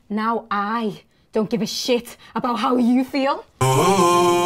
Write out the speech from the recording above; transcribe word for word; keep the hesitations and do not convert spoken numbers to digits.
Now I don't give a shit about how you feel.